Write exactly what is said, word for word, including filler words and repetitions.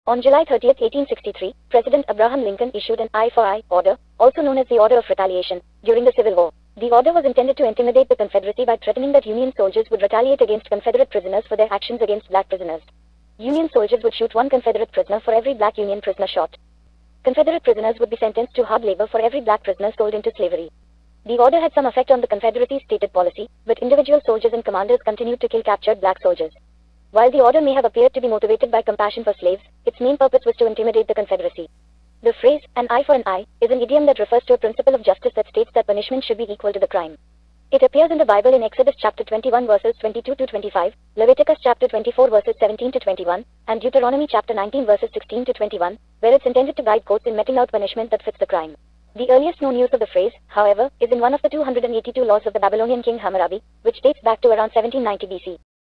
On July thirtieth, eighteen sixty-three, President Abraham Lincoln issued an eye for eye order, also known as the Order of Retaliation, during the Civil War. The order was intended to intimidate the Confederacy by threatening that Union soldiers would retaliate against Confederate prisoners for their actions against black prisoners. Union soldiers would shoot one Confederate prisoner for every black Union prisoner shot. Confederate prisoners would be sentenced to hard labor for every black prisoner sold into slavery. The order had some effect on the Confederacy's stated policy, but individual soldiers and commanders continued to kill captured black soldiers. While the order may have appeared to be motivated by compassion for slaves, its main purpose was to intimidate the Confederacy. The phrase, an eye for an eye, is an idiom that refers to a principle of justice that states that punishment should be equal to the crime. It appears in the Bible in Exodus chapter twenty-one verses twenty-two to twenty-five, Leviticus chapter twenty-four verses seventeen to twenty-one, and Deuteronomy chapter nineteen verses sixteen to twenty-one, where it's intended to guide courts in meting out punishment that fits the crime. The earliest known use of the phrase, however, is in one of the two hundred eighty-two laws of the Babylonian king Hammurabi, which dates back to around seventeen ninety B C.